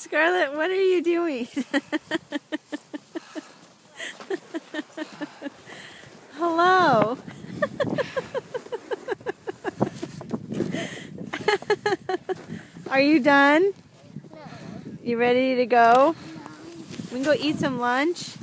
Scarlett, what are you doing? Hello. Are you done? No. You ready to go? No. We can go eat some lunch.